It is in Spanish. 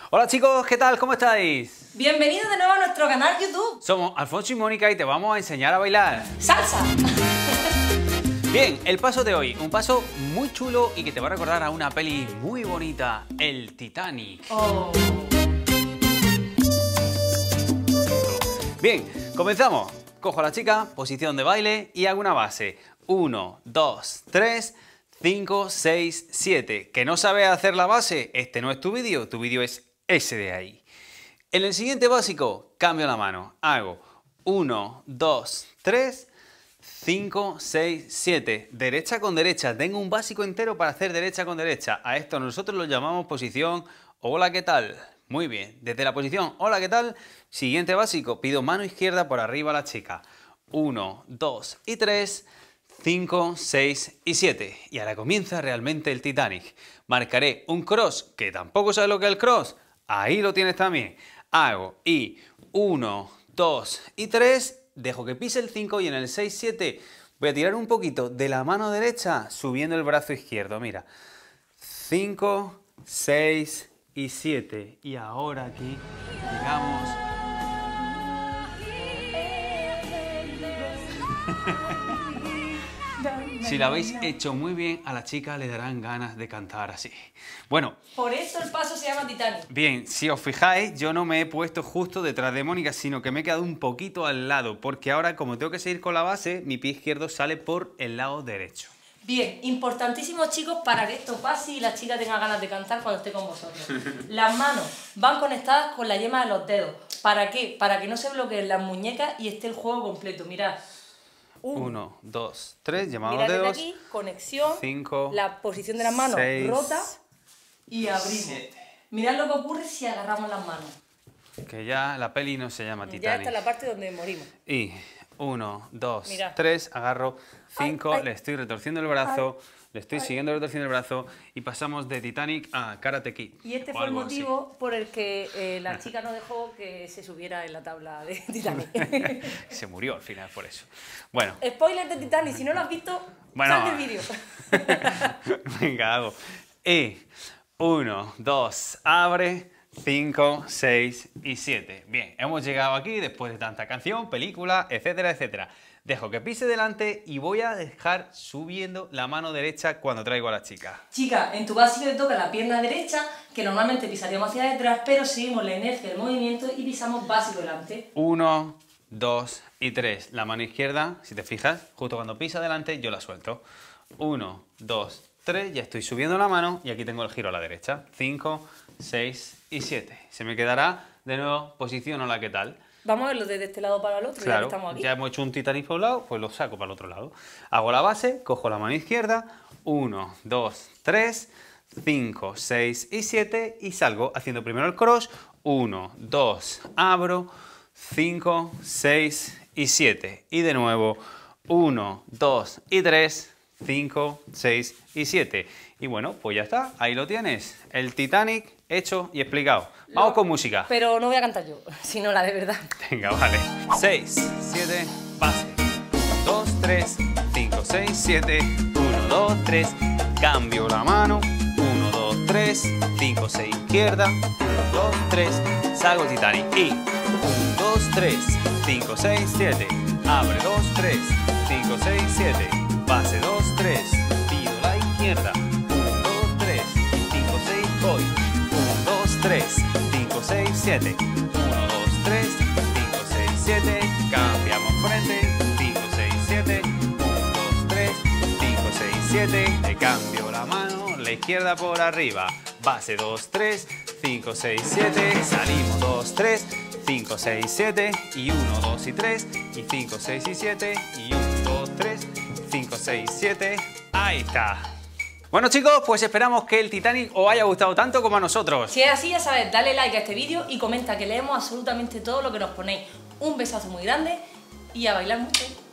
Hola chicos, ¿qué tal? ¿Cómo estáis? Bienvenidos de nuevo a nuestro canal YouTube. Somos Alfonso y Mónica y te vamos a enseñar a bailar ¡Salsa! Bien, el paso de hoy, un paso muy chulo y que te va a recordar a una peli muy bonita, el Titanic. Oh. Bien, comenzamos. Cojo a la chica, posición de baile y hago una base. 1, 2, 3, 5, 6, 7. ¿Que no sabes hacer la base? Este no es tu vídeo es ese de ahí. En el siguiente básico, cambio la mano. Hago 1, 2, 3, 5, 6, 7. Derecha con derecha. Tengo un básico entero para hacer derecha con derecha. A esto nosotros lo llamamos posición hola, ¿qué tal? Muy bien. Desde la posición hola, ¿qué tal? Siguiente básico. Pido mano izquierda por arriba a la chica. 1, 2 y 3, 5, 6 y 7. Y ahora comienza realmente el Titanic. Marcaré un cross, que tampoco sabes lo que es el cross. Ahí lo tienes también. Hago y 1, 2 y 3. Dejo que pise el 5 y en el 6, 7 voy a tirar un poquito de la mano derecha subiendo el brazo izquierdo. Mira. 5, 6 y 7. Y ahora aquí llegamos. Si lo habéis hecho muy bien, a la chica le darán ganas de cantar así. Bueno. Por eso el paso se llama Titanic. Bien, si os fijáis, yo no me he puesto justo detrás de Mónica, sino que me he quedado un poquito al lado, porque ahora, como tengo que seguir con la base, mi pie izquierdo sale por el lado derecho. Bien, importantísimo chicos para que esto pase y la chica tenga ganas de cantar cuando esté con vosotros. Las manos van conectadas con la yema de los dedos. ¿Para qué? Para que no se bloqueen las muñecas y esté el juego completo. Mirad. 1, 2, 3, llamamos Mirad los desde dedos. aquí, conexión, 5, la posición de las manos 6, rota y abrimos. 7. Mirad lo que ocurre si agarramos las manos. Que ya la peli no se llama Titanic. Ya está la parte donde morimos. Y 1, 2, Mirad. 3, agarro 5, Ay, ay. le estoy retorciendo el brazo, le estoy siguiendo retorciendo el brazo y pasamos de Titanic a Karate Kid. Y este o fue el algo así. motivo por el que la chica no dejó que se subiera en la tabla de Titanic. Se murió al final por eso. Bueno. Spoiler de Titanic, si no lo has visto, Bueno, sal del vídeo. Venga, hago. Y 1, 2, abre, 5, 6 y 7. Bien, hemos llegado aquí después de tanta canción, película, etcétera, etcétera. Dejo que pise delante y voy a dejar subiendo la mano derecha cuando traigo a la chica. Chica, en tu básico te toca la pierna derecha, que normalmente pisaríamos hacia detrás, pero seguimos la inercia del movimiento y pisamos básico delante. 1, 2 y 3. La mano izquierda, si te fijas, justo cuando pisa delante yo la suelto. 1, 2, 3, ya estoy subiendo la mano y aquí tengo el giro a la derecha. 5, 6 y 7. Se me quedará de nuevo posición hola, ¿qué tal? Vamos a verlo desde este lado para el otro, Claro, ya que estamos aquí. ya hemos hecho un Titanic por un lado, pues lo saco para el otro lado. Hago la base, cojo la mano izquierda, 1, 2, 3, 5, 6 y 7 y salgo haciendo primero el cross, 1, 2, abro, 5, 6 y 7. Y de nuevo, 1, 2 y 3, 5, 6 y 7. Y bueno, pues ya está, ahí lo tienes. El Titanic hecho y explicado. Vamos con música. Pero no voy a cantar yo, sino la de verdad. Venga, vale. 6, 7, base. 2, 3, 5, 6, 7. 1, 2, 3. Cambio la mano. 1, 2, 3. 5, 6, izquierda. 1, 2, 3. Salgo el Titanic. Y 1, 2, 3. 5, 6, 7. Abre 2, 3. 5, 6, 7. Base 2, 3. Pido la izquierda. 1, 2, 3. 5, 6, voy. 1, 2, 3. 5, 6, 7. 1, 2, 3. 5, 6, 7. Cambiamos frente. 5, 6, 7. 1, 2, 3. 5, 6, 7. Le cambio la mano. La izquierda por arriba. Base 2, 3. 5, 6, 7. Salimos 2, 3. 5, 6, 7. Y 1, 2 y 3. Y 5, 6 y 7. Y 1, 2, 3. 5, 6, 7. Ahí está. Bueno chicos, pues esperamos que el Titanic os haya gustado tanto como a nosotros. Si es así, ya sabes, dale like a este vídeo y comenta, que leemos absolutamente todo lo que nos ponéis. Un besazo muy grande y a bailar mucho.